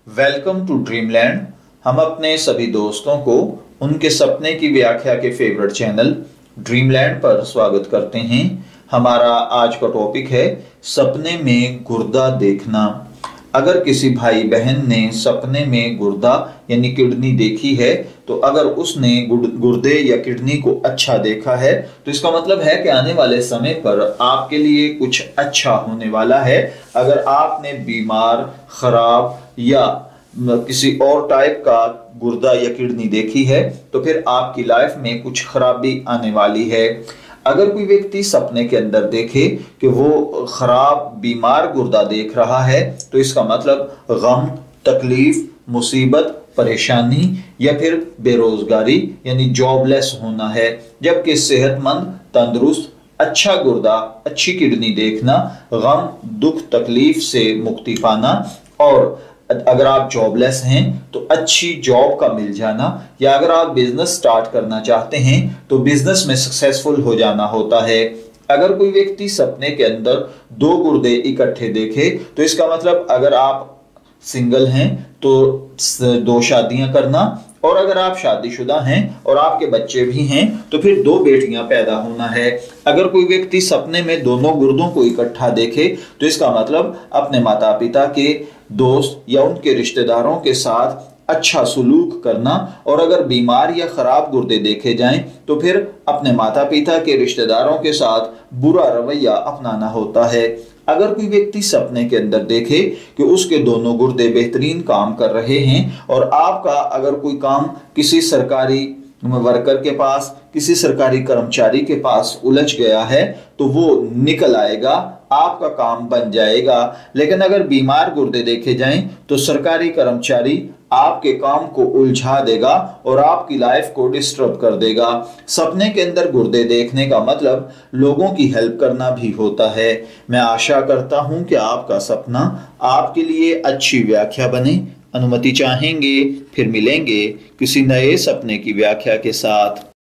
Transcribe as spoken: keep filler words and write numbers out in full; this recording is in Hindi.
Welcome to dreamland. हम अपने सभी दोस्तों को उनके सपने की व्याख्या के फेवरेट चैनल ड्रीमलैंड पर स्वागत करते हैं। हमारा आज का टॉपिक है सपने में गुर्दा देखना। अगर किसी भाई बहन ने सपने में गुर्दा यानी किडनी देखी है, तो अगर उसने गुर्दे या किडनी को अच्छा देखा है तो इसका मतलब है कि आने वाले समय पर आपके लिए कुछ अच्छा होने वाला है। अगर आपने बीमार, खराब या किसी और टाइप का गुर्दा या किडनी देखी है तो फिर आपकी लाइफ में कुछ खराबी आने वाली है। अगर कोई व्यक्ति सपने के अंदर देखे कि वो खराब बीमार गुर्दा देख रहा है तो इसका मतलब गम, तकलीफ, मुसीबत, परेशानी या फिर बेरोजगारी यानी जॉबलेस होना है। जबकि सेहतमंद, तंदुरुस्त, अच्छा गुर्दा, अच्छी किडनी देखना गम, दुख, तकलीफ से मुक्ति पाना, और अगर आप जॉबलेस हैं तो अच्छी जॉब का मिल जाना, या अगर आप बिजनेस स्टार्ट करना चाहते हैं तो बिजनेस में सक्सेसफुल हो जाना होता है। अगर कोई व्यक्ति सपने के अंदर दो गुर्दे इकट्ठे देखे तो इसका मतलब अगर आप सिंगल हैं तो दो शादियां करना, और अगर आप शादीशुदा हैं और आपके बच्चे भी हैं तो फिर दो बेटियां पैदा होना है। अगर कोई व्यक्ति सपने में दोनों गुर्दों को इकट्ठा देखे तो इसका मतलब अपने माता पिता के, दोस्त या उनके रिश्तेदारों के साथ अच्छा सुलूक करना, और अगर बीमार या खराब गुर्दे देखे जाएं तो फिर अपने माता पिता के, रिश्तेदारों के साथ बुरा रवैया अपनाना होता है। अगर कोई व्यक्ति सपने के अंदर देखे कि उसके दोनों गुर्दे बेहतरीन काम कर रहे हैं, और आपका अगर कोई काम किसी सरकारी वर्कर के पास, किसी सरकारी कर्मचारी के पास उलझ गया है तो वो निकल आएगा, आपका काम बन जाएगा। लेकिन अगर बीमार गुर्दे देखे जाएं तो सरकारी कर्मचारी आपके काम को उलझा देगा और आपकी लाइफ को डिस्टर्ब कर देगा। सपने के अंदर गुर्दे देखने का मतलब लोगों की हेल्प करना भी होता है। मैं आशा करता हूं कि आपका सपना आपके लिए अच्छी व्याख्या बने। अनुमति चाहेंगे फिर मिलेंगे किसी नए सपने की व्याख्या के साथ।